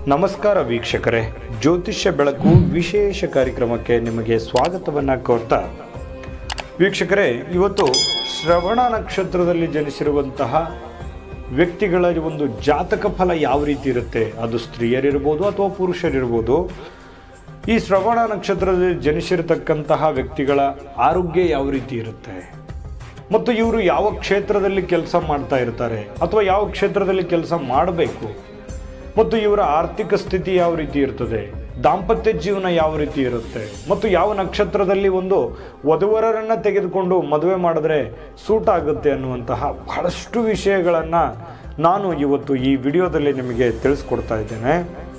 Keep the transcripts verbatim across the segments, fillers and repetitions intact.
ನಮಸ್ಕಾರ ವೀಕ್ಷಕರೇ, ಜ್ಯೋತಿಷ್ಯ ಬೆಳಕು ವಿಶೇಷ ಕಾರ್ಯಕ್ರಮಕ್ಕೆ ನಿಮಗೆ ಸ್ವಾಗತವನ್ನು ಕೋರ್ತಾ ವೀಕ್ಷಕರೇ, ಇವತ್ತು ಶ್ರವಣ ನಕ್ಷತ್ರದಲ್ಲಿ ಜನಿಸಿರುವಂತಹ ವ್ಯಕ್ತಿಗಳ ಒಂದು ಜಾತಕ ಫಲ ಯಾವ ರೀತಿ ಇರುತ್ತೆ, ಅದು ಸ್ತ್ರೀಯರಿರ್ಬೋದು ಅಥವಾ ಪುರುಷರಿರ್ಬೋದು. ಈ ಶ್ರವಣ ನಕ್ಷತ್ರದಲ್ಲಿ ಜನಿಸಿರತಕ್ಕಂತಹ ವ್ಯಕ್ತಿಗಳ ಆರೋಗ್ಯ ಯಾವ ರೀತಿ ಇರುತ್ತೆ ಮತ್ತು ಇವರು ಯಾವ ಕ್ಷೇತ್ರದಲ್ಲಿ ಕೆಲಸ ಮಾಡ್ತಾ ಇರ್ತಾರೆ ಅಥವಾ ಯಾವ ಕ್ಷೇತ್ರದಲ್ಲಿ ಕೆಲಸ ಮಾಡಬೇಕು ಮತ್ತು ಇವರ ಆರ್ಥಿಕ ಸ್ಥಿತಿ ಯಾವ ರೀತಿ ಇರ್ತದೆ, ದಾಂಪತ್ಯ ಜೀವನ ಯಾವ ರೀತಿ ಇರುತ್ತೆ ಮತ್ತು ಯಾವ ನಕ್ಷತ್ರದಲ್ಲಿ ಒಂದು ವಧುವರರನ್ನು ತೆಗೆದುಕೊಂಡು ಮದುವೆ ಮಾಡಿದ್ರೆ ಸೂಟ್ ಆಗುತ್ತೆ ಅನ್ನುವಂತಹ ಬಹಳಷ್ಟು ವಿಷಯಗಳನ್ನು ನಾನು ಇವತ್ತು ಈ ವಿಡಿಯೋದಲ್ಲಿ ನಿಮಗೆ ತಿಳಿಸ್ಕೊಡ್ತಾ ಇದ್ದೇನೆ.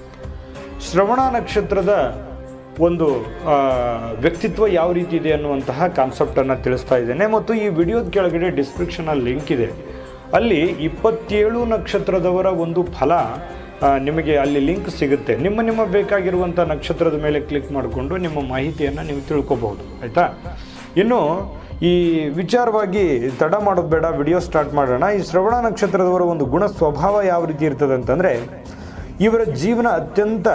ಶ್ರವಣ ನಕ್ಷತ್ರದ ಒಂದು ವ್ಯಕ್ತಿತ್ವ ಯಾವ ರೀತಿ ಇದೆ ಅನ್ನುವಂತಹ ಕಾನ್ಸೆಪ್ಟನ್ನು ತಿಳಿಸ್ತಾ ಇದ್ದೇನೆ ಮತ್ತು ಈ ವಿಡಿಯೋದ ಕೆಳಗಡೆ ಡಿಸ್ಕ್ರಿಪ್ಷನಲ್ಲಿ ಲಿಂಕ್ ಇದೆ. ಅಲ್ಲಿ ಇಪ್ಪತ್ತೇಳು ನಕ್ಷತ್ರದವರ ಒಂದು ಫಲ ನಿಮಗೆ ಅಲ್ಲಿ ಲಿಂಕ್ ಸಿಗುತ್ತೆ. ನಿಮ್ಮ ನಿಮ್ಮ ಬೇಕಾಗಿರುವಂಥ ನಕ್ಷತ್ರದ ಮೇಲೆ ಕ್ಲಿಕ್ ಮಾಡಿಕೊಂಡು ನಿಮ್ಮ ಮಾಹಿತಿಯನ್ನು ನೀವು ತಿಳ್ಕೊಬಹುದು, ಆಯಿತಾ. ಇನ್ನು ಈ ವಿಚಾರವಾಗಿ ತಡ ಮಾಡೋದು ಬೇಡ, ವಿಡಿಯೋ ಸ್ಟಾರ್ಟ್ ಮಾಡೋಣ. ಈ ಶ್ರವಣ ನಕ್ಷತ್ರದವರ ಒಂದು ಗುಣ ಸ್ವಭಾವ ಯಾವ ರೀತಿ ಇರ್ತದೆ ಅಂತಂದರೆ, ಇವರ ಜೀವನ ಅತ್ಯಂತ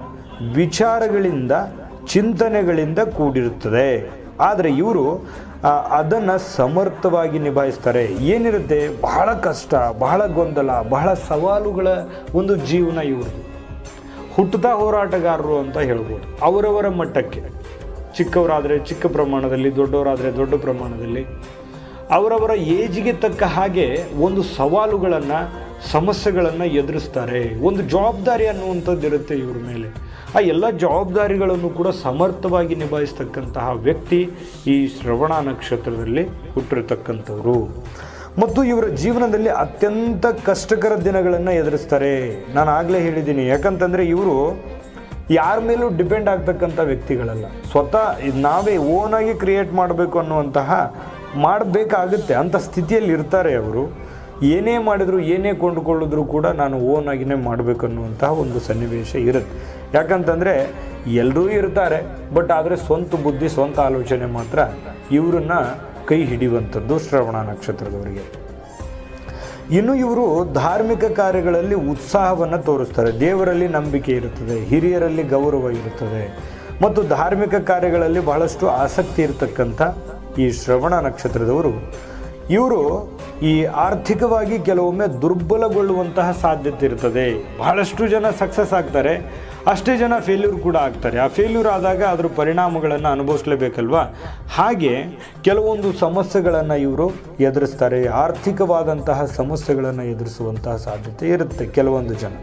ವಿಚಾರಗಳಿಂದ ಚಿಂತನೆಗಳಿಂದ ಕೂಡಿರುತ್ತದೆ. ಆದರೆ ಇವರು ಅದನ್ನು ಸಮರ್ಥವಾಗಿ ನಿಭಾಯಿಸ್ತಾರೆ. ಏನಿರುತ್ತೆ, ಬಹಳ ಕಷ್ಟ, ಬಹಳ ಗೊಂದಲ, ಬಹಳ ಸವಾಲುಗಳ ಒಂದು ಜೀವನ ಇವ್ರದ್ದು. ಹುಟ್ಟುತ್ತಾ ಹೋರಾಟಗಾರರು ಅಂತ ಹೇಳ್ಬೋದು. ಅವರವರ ಮಟ್ಟಕ್ಕೆ, ಚಿಕ್ಕವರಾದರೆ ಚಿಕ್ಕ ಪ್ರಮಾಣದಲ್ಲಿ, ದೊಡ್ಡವರಾದರೆ ದೊಡ್ಡ ಪ್ರಮಾಣದಲ್ಲಿ, ಅವರವರ ಏಜಿಗೆ ತಕ್ಕ ಹಾಗೆ ಒಂದು ಸವಾಲುಗಳನ್ನು, ಸಮಸ್ಯೆಗಳನ್ನು ಎದುರಿಸ್ತಾರೆ. ಒಂದು ಜವಾಬ್ದಾರಿ ಅನ್ನುವಂಥದ್ದು ಇರುತ್ತೆ ಇವ್ರ ಮೇಲೆ. ಆ ಎಲ್ಲ ಜವಾಬ್ದಾರಿಗಳನ್ನು ಕೂಡ ಸಮರ್ಥವಾಗಿ ನಿಭಾಯಿಸ್ತಕ್ಕಂತಹ ವ್ಯಕ್ತಿ ಈ ಶ್ರವಣ ನಕ್ಷತ್ರದಲ್ಲಿ ಹುಟ್ಟಿರತಕ್ಕಂಥವ್ರು. ಮತ್ತು ಇವರ ಜೀವನದಲ್ಲಿ ಅತ್ಯಂತ ಕಷ್ಟಕರ ದಿನಗಳನ್ನು ಎದುರಿಸ್ತಾರೆ. ನಾನು ಆಗಲೇ ಹೇಳಿದ್ದೀನಿ, ಯಾಕಂತಂದರೆ ಇವರು ಯಾರ ಮೇಲೂ ಡಿಪೆಂಡ್ ಆಗ್ತಕ್ಕಂಥ ವ್ಯಕ್ತಿಗಳಲ್ಲ. ಸ್ವತಃ ನಾವೇ ಓನಾಗಿ ಕ್ರಿಯೇಟ್ ಮಾಡಬೇಕು ಅನ್ನುವಂತಹ ಮಾಡಬೇಕಾಗುತ್ತೆ ಅಂಥ ಸ್ಥಿತಿಯಲ್ಲಿ ಇರ್ತಾರೆ ಅವರು. ಏನೇ ಮಾಡಿದ್ರು, ಏನೇ ಕೊಂಡುಕೊಳ್ಳಿದ್ರು ಕೂಡ ನಾನು ಓನಾಗಿನೇ ಮಾಡಬೇಕು ಅನ್ನುವಂತಹ ಒಂದು ಸನ್ನಿವೇಶ ಇರುತ್ತೆ. ಯಾಕಂತಂದರೆ ಎಲ್ಲರೂ ಇರ್ತಾರೆ, ಬಟ್ ಆದರೆ ಸ್ವಂತ ಬುದ್ಧಿ, ಸ್ವಂತ ಆಲೋಚನೆ ಮಾತ್ರ ಇವರನ್ನು ಕೈ ಹಿಡಿಯುವಂಥದ್ದು ಶ್ರವಣ ನಕ್ಷತ್ರದವರಿಗೆ. ಇನ್ನು ಇವರು ಧಾರ್ಮಿಕ ಕಾರ್ಯಗಳಲ್ಲಿ ಉತ್ಸಾಹವನ್ನು ತೋರಿಸ್ತಾರೆ. ದೇವರಲ್ಲಿ ನಂಬಿಕೆ ಇರುತ್ತದೆ, ಹಿರಿಯರಲ್ಲಿ ಗೌರವ ಇರುತ್ತದೆ ಮತ್ತು ಧಾರ್ಮಿಕ ಕಾರ್ಯಗಳಲ್ಲಿ ಬಹಳಷ್ಟು ಆಸಕ್ತಿ ಇರತಕ್ಕಂಥ ಈ ಶ್ರವಣ ನಕ್ಷತ್ರದವರು ಇವರು ಈ ಆರ್ಥಿಕವಾಗಿ ಕೆಲವೊಮ್ಮೆ ದುರ್ಬಲಗೊಳ್ಳುವಂತಹ ಸಾಧ್ಯತೆ ಇರ್ತದೆ. ಬಹಳಷ್ಟು ಜನ ಸಕ್ಸಸ್ ಆಗ್ತಾರೆ, ಅಷ್ಟೇ ಜನ ಫೇಲ್ಯೂರ್ ಕೂಡ ಆಗ್ತಾರೆ. ಆ ಫೇಲ್ಯೂರ್ ಆದಾಗ ಅದರ ಪರಿಣಾಮಗಳನ್ನು ಅನುಭವಿಸಲೇಬೇಕಲ್ವಾ. ಹಾಗೆ ಕೆಲವೊಂದು ಸಮಸ್ಯೆಗಳನ್ನು ಇವರು ಎದುರಿಸ್ತಾರೆ. ಆರ್ಥಿಕವಾದಂತಹ ಸಮಸ್ಯೆಗಳನ್ನು ಎದುರಿಸುವಂತಹ ಸಾಧ್ಯತೆ ಇರುತ್ತೆ ಕೆಲವೊಂದು ಜನ.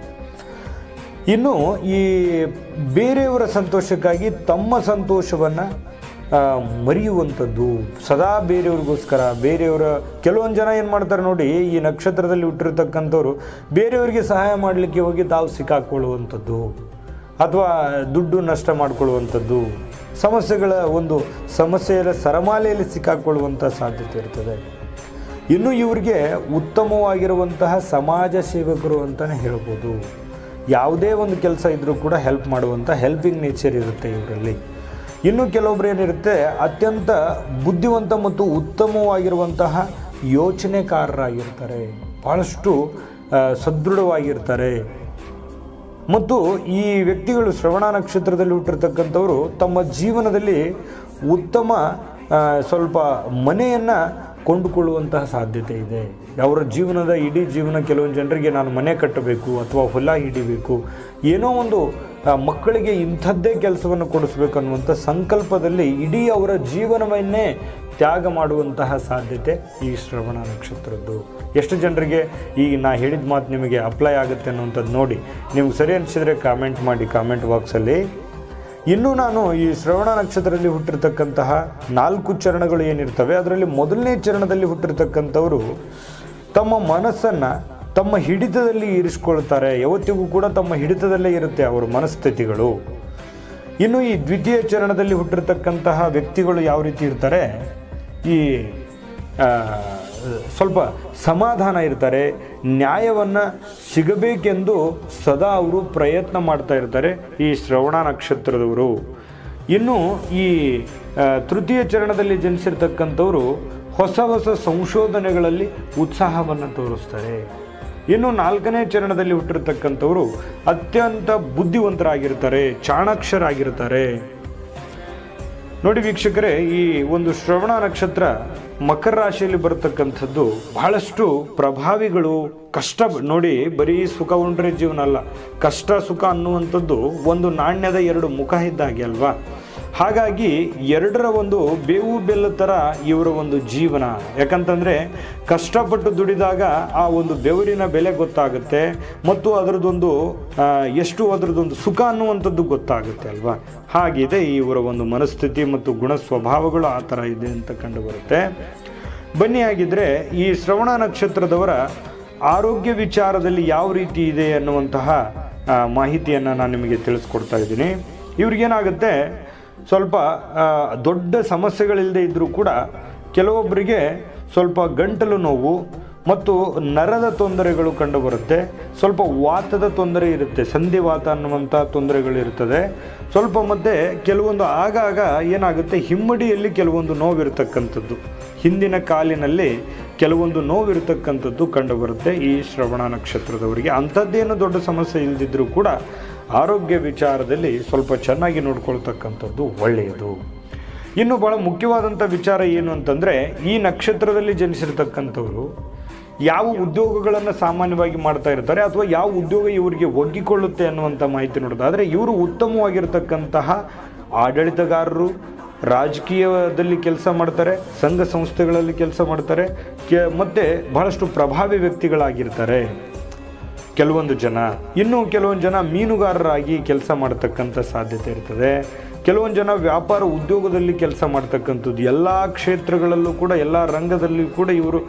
ಇನ್ನು ಈ ಬೇರೆಯವರ ಸಂತೋಷಕ್ಕಾಗಿ ತಮ್ಮ ಸಂತೋಷವನ್ನು ಮರೆಯುವಂಥದ್ದು, ಸದಾ ಬೇರೆಯವ್ರಿಗೋಸ್ಕರ ಬೇರೆಯವರ ಕೆಲವೊಂದು ಜನ ಏನು ಮಾಡ್ತಾರೆ ನೋಡಿ, ಈ ನಕ್ಷತ್ರದಲ್ಲಿ ಹುಟ್ಟಿರ್ತಕ್ಕಂಥವ್ರು ಬೇರೆಯವರಿಗೆ ಸಹಾಯ ಮಾಡಲಿಕ್ಕೆ ಹೋಗಿ ತಾವು ಸಿಕ್ಕಾಕೊಳ್ಳುವಂಥದ್ದು ಅಥವಾ ದುಡ್ಡು ನಷ್ಟ ಮಾಡಿಕೊಳ್ಳುವಂಥದ್ದು, ಸಮಸ್ಯೆಗಳ ಒಂದು ಸಮಸ್ಯೆಯ ಸರಮಾಲೆಯಲ್ಲಿ ಸಿಕ್ಕಾಕೊಳ್ಳುವಂಥ ಸಾಧ್ಯತೆ ಇರ್ತದೆ. ಇನ್ನು ಇವರಿಗೆ ಉತ್ತಮವಾಗಿರುವಂತಹ ಸಮಾಜ ಸೇವಕರು ಅಂತಲೇ ಹೇಳ್ಬೋದು. ಯಾವುದೇ ಒಂದು ಕೆಲಸ ಇದ್ದರೂ ಕೂಡ ಹೆಲ್ಪ್ ಮಾಡುವಂಥ ಹೆಲ್ಪಿಂಗ್ ನೇಚರ್ ಇರುತ್ತೆ ಇವರಲ್ಲಿ. ಇನ್ನು ಕೆಲವೊಬ್ರು ಏನಿರುತ್ತೆ, ಅತ್ಯಂತ ಬುದ್ಧಿವಂತ ಮತ್ತು ಉತ್ತಮವಾಗಿರುವಂತಹ ಯೋಚನೆಕಾರರಾಗಿರ್ತಾರೆ, ಭಾಳಷ್ಟು ಸದೃಢವಾಗಿರ್ತಾರೆ. ಮತ್ತು ಈ ವ್ಯಕ್ತಿಗಳು ಶ್ರವಣ ನಕ್ಷತ್ರದಲ್ಲಿ ಹುಟ್ಟಿರ್ತಕ್ಕಂಥವರು ತಮ್ಮ ಜೀವನದಲ್ಲಿ ಉತ್ತಮ ಸ್ವಲ್ಪ ಮನೆಯನ್ನು ಕೊಂಡುಕೊಳ್ಳುವಂತಹ ಸಾಧ್ಯತೆ ಇದೆ. ಅವರ ಜೀವನದ ಇಡೀ ಜೀವನ ಕೆಲವೊಂದು ಜನರಿಗೆ ನಾನು ಮನೆ ಕಟ್ಟಬೇಕು ಅಥವಾ ಹೊಲ ಹಿಡಿಬೇಕು, ಏನೋ ಒಂದು ಮಕ್ಕಳಿಗೆ ಇಂಥದ್ದೇ ಕೆಲಸವನ್ನು ಕೊಡಿಸ್ಬೇಕು ಅನ್ನುವಂಥ ಸಂಕಲ್ಪದಲ್ಲಿ ಇಡೀ ಅವರ ಜೀವನವನ್ನೇ ತ್ಯಾಗ ಮಾಡುವಂತಹ ಸಾಧ್ಯತೆ ಈ ಶ್ರವಣ ನಕ್ಷತ್ರದ್ದು. ಎಷ್ಟು ಜನರಿಗೆ ಈ ನಾ ಹೇಳಿದ ಮಾತು ನಿಮಗೆ ಅಪ್ಲೈ ಆಗುತ್ತೆ ಅನ್ನುವಂಥದ್ದು ನೋಡಿ. ನಿಮ್ಗೆ ಸರಿ ಅನಿಸಿದರೆ ಕಾಮೆಂಟ್ ಮಾಡಿ ಕಾಮೆಂಟ್ ಬಾಕ್ಸಲ್ಲಿ. ಇನ್ನು ನಾನು ಈ ಶ್ರವಣ ನಕ್ಷತ್ರದಲ್ಲಿ ಹುಟ್ಟಿರ್ತಕ್ಕಂತಹ ನಾಲ್ಕು ಚರಣಗಳು ಏನಿರ್ತವೆ, ಅದರಲ್ಲಿ ಮೊದಲನೇ ಚರಣದಲ್ಲಿ ಹುಟ್ಟಿರ್ತಕ್ಕಂಥವರು ತಮ್ಮ ಮನಸ್ಸನ್ನು ತಮ್ಮ ಹಿಡಿತದಲ್ಲಿ ಇರಿಸ್ಕೊಳ್ತಾರೆ. ಯಾವತ್ತಿಗೂ ಕೂಡ ತಮ್ಮ ಹಿಡಿತದಲ್ಲೇ ಇರುತ್ತೆ ಅವರ ಮನಸ್ಥಿತಿಗಳು. ಇನ್ನು ಈ ದ್ವಿತೀಯ ಚರಣದಲ್ಲಿ ಹುಟ್ಟಿರ್ತಕ್ಕಂತಹ ವ್ಯಕ್ತಿಗಳು ಯಾವ ರೀತಿ ಇರ್ತಾರೆ, ಈ ಸ್ವಲ್ಪ ಸಮಾಧಾನ ಇರ್ತಾರೆ, ನ್ಯಾಯವನ್ನು ಸಿಗಬೇಕೆಂದು ಸದಾ ಅವರು ಪ್ರಯತ್ನ ಮಾಡ್ತಾ ಇರ್ತಾರೆ ಈ ಶ್ರವಣ ನಕ್ಷತ್ರದವರು. ಇನ್ನು ಈ ತೃತೀಯ ಚರಣದಲ್ಲಿ ಜನಿಸಿರ್ತಕ್ಕಂಥವರು ಹೊಸ ಹೊಸ ಸಂಶೋಧನೆಗಳಲ್ಲಿ ಉತ್ಸಾಹವನ್ನು ತೋರಿಸ್ತಾರೆ. ಇನ್ನು ನಾಲ್ಕನೇ ಚರಣದಲ್ಲಿ ಹುಟ್ಟಿರ್ತಕ್ಕಂಥವರು ಅತ್ಯಂತ ಬುದ್ಧಿವಂತರಾಗಿರ್ತಾರೆ, ಚಾಣಾಕ್ಷರಾಗಿರ್ತಾರೆ. ನೋಡಿ ವೀಕ್ಷಕರೇ, ಈ ಒಂದು ಶ್ರವಣ ನಕ್ಷತ್ರ ಮಕರ ರಾಶಿಯಲ್ಲಿ ಬರತಕ್ಕಂಥದ್ದು ಬಹಳಷ್ಟು ಪ್ರಭಾವಿಗಳು. ಕಷ್ಟ ನೋಡಿ, ಬರೀ ಸುಖ ಉಂಡ್ರೆ ಜೀವನ ಅಲ್ಲ, ಕಷ್ಟ ಸುಖ ಅನ್ನುವಂಥದ್ದು ಒಂದು ನಾಣ್ಯದ ಎರಡು ಮುಖ ಇದ್ದಾಗೆ ಅಲ್ವಾ. ಹಾಗಾಗಿ ಎರಡರ ಒಂದು ಬೇವು ಬೆಲ್ಲ ಥರ ಇವರ ಒಂದು ಜೀವನ. ಯಾಕಂತಂದರೆ ಕಷ್ಟಪಟ್ಟು ದುಡಿದಾಗ ಆ ಒಂದು ಬೆವರಿನ ಬೆಲೆ ಗೊತ್ತಾಗುತ್ತೆ ಮತ್ತು ಅದರದ್ದೊಂದು ಎಷ್ಟು ಅದರದ್ದೊಂದು ಸುಖ ಅನ್ನುವಂಥದ್ದು ಗೊತ್ತಾಗುತ್ತೆ ಅಲ್ವಾ. ಹಾಗಿದೆ ಇವರ ಒಂದು ಮನಸ್ಥಿತಿ ಮತ್ತು ಗುಣ ಸ್ವಭಾವಗಳು ಆ ಥರ ಇದೆ ಅಂತ ಕಂಡು ಬರುತ್ತೆ. ಬನ್ನಿ, ಆಗಿದ್ದರೆ ಈ ಶ್ರವಣ ನಕ್ಷತ್ರದವರ ಆರೋಗ್ಯ ವಿಚಾರದಲ್ಲಿ ಯಾವ ರೀತಿ ಇದೆ ಅನ್ನುವಂತಹ ಮಾಹಿತಿಯನ್ನು ನಾನು ನಿಮಗೆ ತಿಳಿಸ್ಕೊಡ್ತಾ ಇದ್ದೀನಿ. ಇವ್ರಿಗೇನಾಗುತ್ತೆ, ಸ್ವಲ್ಪ ದೊಡ್ಡ ಸಮಸ್ಯೆಗಳಿಲ್ಲದೆ ಇದ್ದರೂ ಕೂಡ ಕೆಲವೊಬ್ಬರಿಗೆ ಸ್ವಲ್ಪ ಗಂಟಲು ನೋವು ಮತ್ತು ನರದ ತೊಂದರೆಗಳು ಕಂಡುಬರುತ್ತೆ. ಸ್ವಲ್ಪ ವಾತದ ತೊಂದರೆ ಇರುತ್ತೆ, ಸಂಧಿವಾತ ಅನ್ನುವಂಥ ತೊಂದರೆಗಳಿರ್ತದೆ ಸ್ವಲ್ಪ. ಮತ್ತು ಕೆಲವೊಂದು ಆಗಾಗ ಏನಾಗುತ್ತೆ, ಹಿಮ್ಮಡಿಯಲ್ಲಿ ಕೆಲವೊಂದು ನೋವಿರ್ತಕ್ಕಂಥದ್ದು, ಹಿಂದಿನ ಕಾಲಿನಲ್ಲಿ ಕೆಲವೊಂದು ನೋವಿರ್ತಕ್ಕಂಥದ್ದು ಕಂಡುಬರುತ್ತೆ ಈ ಶ್ರವಣ ನಕ್ಷತ್ರದವರಿಗೆ. ಅಂಥದ್ದೇನು ದೊಡ್ಡ ಸಮಸ್ಯೆ ಇಲ್ಲದಿದ್ದರೂ ಕೂಡ ಆರೋಗ್ಯ ವಿಚಾರದಲ್ಲಿ ಸ್ವಲ್ಪ ಚೆನ್ನಾಗಿ ನೋಡ್ಕೊಳ್ತಕ್ಕಂಥದ್ದು ಒಳ್ಳೆಯದು. ಇನ್ನು ಭಾಳ ಮುಖ್ಯವಾದಂಥ ವಿಚಾರ ಏನು ಅಂತಂದರೆ, ಈ ನಕ್ಷತ್ರದಲ್ಲಿ ಜನಿಸಿರ್ತಕ್ಕಂಥವರು ಯಾವ ಉದ್ಯೋಗಗಳನ್ನು ಸಾಮಾನ್ಯವಾಗಿ ಮಾಡ್ತಾ ಇರ್ತಾರೆ ಅಥವಾ ಯಾವ ಉದ್ಯೋಗ ಇವರಿಗೆ ಒಗ್ಗಿಕೊಳ್ಳುತ್ತೆ ಅನ್ನುವಂಥ ಮಾಹಿತಿ ನೋಡೋದಾದರೆ, ಇವರು ಉತ್ತಮವಾಗಿರ್ತಕ್ಕಂತಹ ಆಡಳಿತಗಾರರು, ರಾಜಕೀಯದಲ್ಲಿ ಕೆಲಸ ಮಾಡ್ತಾರೆ, ಸಂಘ ಸಂಸ್ಥೆಗಳಲ್ಲಿ ಕೆಲಸ ಮಾಡ್ತಾರೆ, ಕೆ ಮತ್ತು ಬಹಳಷ್ಟು ಪ್ರಭಾವಿ ವ್ಯಕ್ತಿಗಳಾಗಿರ್ತಾರೆ ಕೆಲವೊಂದು ಜನ. ಇನ್ನು ಕೆಲವೊಂದು ಜನ ಮೀನುಗಾರರಾಗಿ ಕೆಲಸ ಮಾಡ್ತಕ್ಕಂಥ ಸಾಧ್ಯತೆ ಇರ್ತದೆ. ಕೆಲವೊಂದು ಜನ ವ್ಯಾಪಾರ ಉದ್ಯೋಗದಲ್ಲಿ ಕೆಲಸ ಮಾಡ್ತಕ್ಕಂಥದ್ದು. ಎಲ್ಲ ಕ್ಷೇತ್ರಗಳಲ್ಲೂ ಕೂಡ, ಎಲ್ಲ ರಂಗದಲ್ಲಿ ಕೂಡ ಇವರು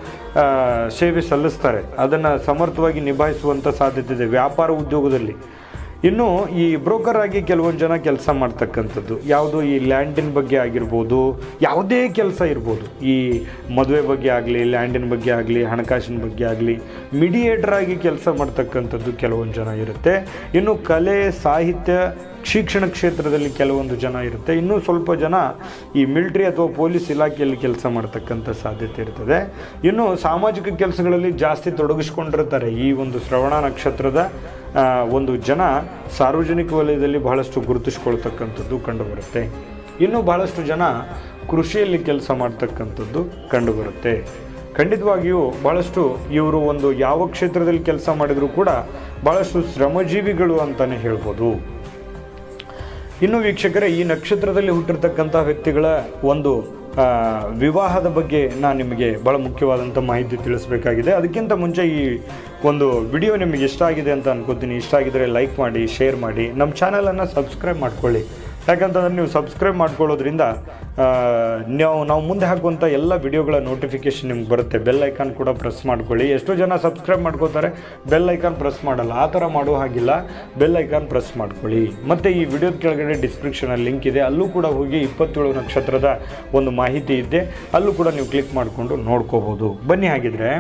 ಸೇವೆ ಸಲ್ಲಿಸ್ತಾರೆ, ಅದನ್ನು ಸಮರ್ಥವಾಗಿ ನಿಭಾಯಿಸುವಂಥ ಸಾಧ್ಯತೆ ಇದೆ ವ್ಯಾಪಾರ ಉದ್ಯೋಗದಲ್ಲಿ. ಇನ್ನು ಈ ಬ್ರೋಕರ್ ಆಗಿ ಕೆಲವೊಂದು ಜನ ಕೆಲಸ ಮಾಡ್ತಕ್ಕಂಥದ್ದು, ಯಾವುದು ಈ ಲ್ಯಾಂಡಿನ ಬಗ್ಗೆ ಆಗಿರ್ಬೋದು, ಯಾವುದೇ ಕೆಲಸ ಇರ್ಬೋದು, ಈ ಮದುವೆ ಬಗ್ಗೆ ಆಗಲಿ, ಲ್ಯಾಂಡಿನ ಬಗ್ಗೆ ಆಗಲಿ, ಹಣಕಾಸಿನ ಬಗ್ಗೆ ಆಗಲಿ, ಮಿಡಿಯೇಟರ್ ಆಗಿ ಕೆಲಸ ಮಾಡ್ತಕ್ಕಂಥದ್ದು ಕೆಲವೊಂದು ಜನ ಇರುತ್ತೆ. ಇನ್ನು ಕಲೆ, ಸಾಹಿತ್ಯ, ಶಿಕ್ಷಣ ಕ್ಷೇತ್ರದಲ್ಲಿ ಕೆಲವೊಂದು ಜನ ಇರುತ್ತೆ. ಇನ್ನೂ ಸ್ವಲ್ಪ ಜನ ಈ ಮಿಲಿಟ್ರಿ ಅಥವಾ ಪೊಲೀಸ್ ಇಲಾಖೆಯಲ್ಲಿ ಕೆಲಸ ಮಾಡ್ತಕ್ಕಂಥ ಸಾಧ್ಯತೆ ಇರ್ತದೆ. ಇನ್ನು ಸಾಮಾಜಿಕ ಕೆಲಸಗಳಲ್ಲಿ ಜಾಸ್ತಿ ತೊಡಗಿಸ್ಕೊಂಡಿರ್ತಾರೆ ಈ ಒಂದು ಶ್ರವಣ ನಕ್ಷತ್ರದ ಒಂದು ಜನ. ಸಾರ್ವಜನಿಕ ವಲಯದಲ್ಲಿ ಬಹಳಷ್ಟು ಗುರುತಿಸ್ಕೊಳ್ತಕ್ಕಂಥದ್ದು ಕಂಡುಬರುತ್ತೆ. ಇನ್ನು ಬಹಳಷ್ಟು ಜನ ಕೃಷಿಯಲ್ಲಿ ಕೆಲಸ ಮಾಡ್ತಕ್ಕಂಥದ್ದು ಕಂಡುಬರುತ್ತೆ. ಖಂಡಿತವಾಗಿಯೂ ಬಹಳಷ್ಟು ಇವರು ಒಂದು ಯಾವ ಕ್ಷೇತ್ರದಲ್ಲಿ ಕೆಲಸ ಮಾಡಿದರೂ ಕೂಡ ಬಹಳಷ್ಟು ಶ್ರಮಜೀವಿಗಳು ಅಂತಲೇ ಹೇಳ್ಬೋದು. ಇನ್ನು ವೀಕ್ಷಕರೇ, ಈ ನಕ್ಷತ್ರದಲ್ಲಿ ಹುಟ್ಟಿರ್ತಕ್ಕಂಥ ವ್ಯಕ್ತಿಗಳ ಒಂದು ವಿವಾಹದ ಬಗ್ಗೆ ನಾನು ನಿಮಗೆ ಭಾಳ ಮುಖ್ಯವಾದಂಥ ಮಾಹಿತಿ ತಿಳಿಸಬೇಕಾಗಿದೆ. ಅದಕ್ಕಿಂತ ಮುಂಚೆ ಈ ಒಂದು ವಿಡಿಯೋ ನಿಮಗೆ ಇಷ್ಟ ಆಗಿದೆ ಅಂತ ಅನ್ಕೋತೀನಿ. ಇಷ್ಟ ಆಗಿದರೆ ಲೈಕ್ ಮಾಡಿ, ಶೇರ್ ಮಾಡಿ, ನಮ್ಮ ಚಾನಲನ್ನು ಸಬ್ಸ್ಕ್ರೈಬ್ ಮಾಡ್ಕೊಳ್ಳಿ. ಯಾಕಂತಂದರೆ ನೀವು ಸಬ್ಸ್ಕ್ರೈಬ್ ಮಾಡ್ಕೊಳ್ಳೋದ್ರಿಂದ ನಾವು ನಾವು ಮುಂದೆ ಹಾಕುವಂಥ ಎಲ್ಲ ವಿಡಿಯೋಗಳ ನೋಟಿಫಿಕೇಷನ್ ನಿಮ್ಗೆ ಬರುತ್ತೆ. ಬೆಲ್ ಐಕಾನ್ ಕೂಡ ಪ್ರೆಸ್ ಮಾಡ್ಕೊಳ್ಳಿ. ಎಷ್ಟೋ ಜನ ಸಬ್ಸ್ಕ್ರೈಬ್ ಮಾಡ್ಕೋತಾರೆ, ಬೆಲ್ ಐಕಾನ್ ಪ್ರೆಸ್ ಮಾಡಲ್ಲ. ಆ ಥರ ಮಾಡೋ ಹಾಗಿಲ್ಲ, ಬೆಲ್ ಐಕಾನ್ ಪ್ರೆಸ್ ಮಾಡ್ಕೊಳ್ಳಿ. ಮತ್ತು ಈ ವಿಡಿಯೋದ ಕೆಳಗಡೆ ಡಿಸ್ಕ್ರಿಪ್ಷನಲ್ಲಿ ಲಿಂಕ್ ಇದೆ, ಅಲ್ಲೂ ಕೂಡ ಹೋಗಿ ಇಪ್ಪತ್ತೇಳು ನಕ್ಷತ್ರದ ಒಂದು ಮಾಹಿತಿ ಇದೆ, ಅಲ್ಲೂ ಕೂಡ ನೀವು ಕ್ಲಿಕ್ ಮಾಡಿಕೊಂಡು ನೋಡ್ಕೋಬೋದು. ಬನ್ನಿ, ಹಾಗಿದ್ರೆ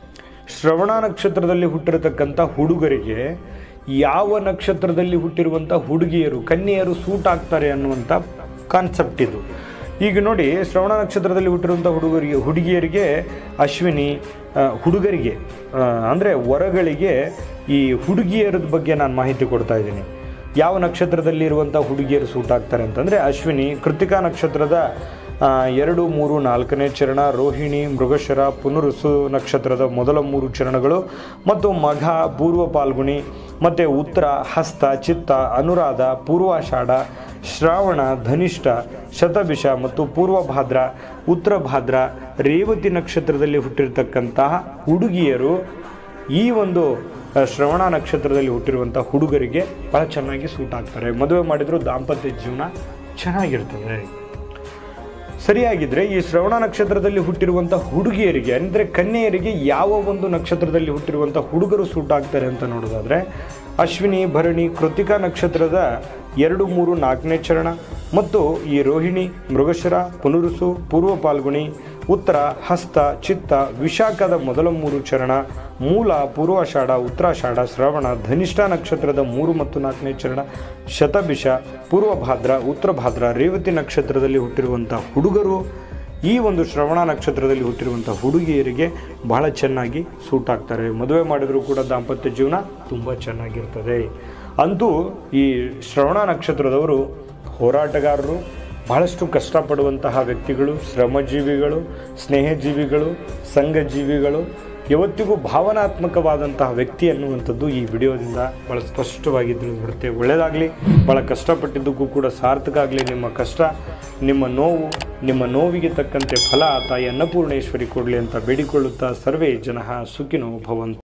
ಶ್ರವಣ ನಕ್ಷತ್ರದಲ್ಲಿ ಹುಟ್ಟಿರತಕ್ಕಂಥ ಹುಡುಗರಿಗೆ ಯಾವ ನಕ್ಷತ್ರದಲ್ಲಿ ಹುಟ್ಟಿರುವಂಥ ಹುಡುಗಿಯರು, ಕನ್ಯೆಯರು ಸೂಟ್ ಆಗ್ತಾರೆ ಅನ್ನುವಂಥ ಕಾನ್ಸೆಪ್ಟ್ ಇದು. ಈಗ ನೋಡಿ, ಶ್ರವಣ ನಕ್ಷತ್ರದಲ್ಲಿ ಹುಟ್ಟಿರುವಂಥ ಹುಡುಗರಿಗೆ ಹುಡುಗಿಯರಿಗೆ ಅಶ್ವಿನಿ, ಹುಡುಗರಿಗೆ ಅಂದರೆ ವರಗಳಿಗೆ ಈ ಹುಡುಗಿಯರದ ಬಗ್ಗೆ ನಾನು ಮಾಹಿತಿ ಕೊಡ್ತಾ ಇದ್ದೀನಿ. ಯಾವ ನಕ್ಷತ್ರದಲ್ಲಿ ಇರುವಂಥ ಹುಡುಗಿಯರು ಸೂಟ್ ಆಗ್ತಾರೆ ಅಂತಂದರೆ ಅಶ್ವಿನಿ, ಕೃತಿಕಾ ನಕ್ಷತ್ರದ ಎರಡು ಮೂರು ನಾಲ್ಕನೇ ಚರಣ, ರೋಹಿಣಿ, ಮೃಗಶಿರ, ಪುನರುಸು ನಕ್ಷತ್ರದ ಮೊದಲ ಮೂರು ಚರಣಗಳು ಮತ್ತು ಮಘ, ಪೂರ್ವ ಪಾಲ್ಗುಣಿ ಮತ್ತು ಉತ್ತರ, ಹಸ್ತ, ಚಿತ್ತ, ಅನುರಾಧ, ಪೂರ್ವಾಷಾಢ, ಶ್ರಾವಣ, ಧನಿಷ್ಠ, ಶತಭಿಷ ಮತ್ತು ಪೂರ್ವಭಾದ್ರ, ಉತ್ತರ ಭಾದ್ರ, ರೇವತಿ ನಕ್ಷತ್ರದಲ್ಲಿ ಹುಟ್ಟಿರ್ತಕ್ಕಂತಹ ಹುಡುಗಿಯರು ಈ ಒಂದು ಶ್ರವಣ ನಕ್ಷತ್ರದಲ್ಲಿ ಹುಟ್ಟಿರುವಂಥ ಹುಡುಗರಿಗೆ ಭಾಳ ಚೆನ್ನಾಗಿ ಸೂಟ್ ಆಗ್ತಾರೆ. ಮದುವೆ ಮಾಡಿದರೂ ದಾಂಪತ್ಯ ಜೀವನ ಚೆನ್ನಾಗಿರ್ತದೆ. ಸರಿಯಾಗಿದ್ದರೆ ಈ ಶ್ರವಣ ನಕ್ಷತ್ರದಲ್ಲಿ ಹುಟ್ಟಿರುವಂಥ ಹುಡುಗಿಯರಿಗೆ ಅಂದರೆ ಕನ್ಯೆಯರಿಗೆ ಯಾವ ಒಂದು ನಕ್ಷತ್ರದಲ್ಲಿ ಹುಟ್ಟಿರುವಂಥ ಹುಡುಗರು ಸೂಟ್ ಆಗ್ತಾರೆ ಅಂತ ನೋಡೋದಾದರೆ ಅಶ್ವಿನಿ, ಭರಣಿ, ಕೃತಿಕಾ ನಕ್ಷತ್ರದ ಎರಡು ಮೂರು ನಾಲ್ಕನೇ ಚರಣ ಮತ್ತು ಈ ರೋಹಿಣಿ, ಮೃಗಶಿರ, ಪುನರುಸು, ಪೂರ್ವ ಪಾಲ್ಗುಣಿ, ಉತ್ತರ, ಹಸ್ತ, ಚಿತ್ತ, ವಿಶಾಖದ ಮೊದಲ ಮೂರು ಚರಣ, ಮೂಲ, ಪೂರ್ವಾಷಾಢ, ಉತ್ತರಾಷಾಢ, ಶ್ರವಣ, ಧನಿಷ್ಠ ನಕ್ಷತ್ರದ ಮೂರು ಮತ್ತು ನಾಲ್ಕನೇ ಚರಣ, ಶತಭಿಷ, ಪೂರ್ವಭಾದ್ರ, ಉತ್ತರ ಭಾದ್ರ, ರೇವತಿ ನಕ್ಷತ್ರದಲ್ಲಿ ಹುಟ್ಟಿರುವಂಥ ಹುಡುಗರು ಈ ಒಂದು ಶ್ರವಣ ನಕ್ಷತ್ರದಲ್ಲಿ ಹುಟ್ಟಿರುವಂಥ ಹುಡುಗಿಯರಿಗೆ ಬಹಳ ಚೆನ್ನಾಗಿ ಸೂಟ್ ಆಗ್ತಾರೆ. ಮದುವೆ ಮಾಡಿದರೂ ಕೂಡ ದಾಂಪತ್ಯ ಜೀವನ ತುಂಬ ಚೆನ್ನಾಗಿರ್ತದೆ. ಅಂತೂ ಈ ಶ್ರವಣ ನಕ್ಷತ್ರದವರು ಹೋರಾಟಗಾರರು, ಬಹಳಷ್ಟು ಕಷ್ಟಪಡುವಂತಹ ವ್ಯಕ್ತಿಗಳು, ಶ್ರಮಜೀವಿಗಳು, ಸ್ನೇಹಜೀವಿಗಳು, ಸಂಘಜೀವಿಗಳು, ಯಾವತ್ತಿಗೂ ಭಾವನಾತ್ಮಕವಾದಂತಹ ವ್ಯಕ್ತಿ ಅನ್ನುವಂಥದ್ದು ಈ ವಿಡಿಯೋದಿಂದ ಭಾಳ ಸ್ಪಷ್ಟವಾಗಿ ತಿಳಿದುಬಿಡುತ್ತೆ. ಒಳ್ಳೆಯದಾಗಲಿ, ಭಾಳ ಕಷ್ಟಪಟ್ಟಿದ್ದಕ್ಕೂ ಕೂಡ ಸಾರ್ಥಕ ಆಗಲಿ ನಿಮ್ಮ ಕಷ್ಟ, ನಿಮ್ಮ ನೋವು, ನಿಮ್ಮ ನೋವಿಗೆ ತಕ್ಕಂತೆ ಫಲ ತಾಯಿ ಅನ್ನಪೂರ್ಣೇಶ್ವರಿ ಕೊಡಲಿ ಅಂತ ಬೇಡಿಕೊಳ್ಳುತ್ತಾ ಸರ್ವೇ ಜನಃ ಸುಖಿನೋ ಭವಂತು.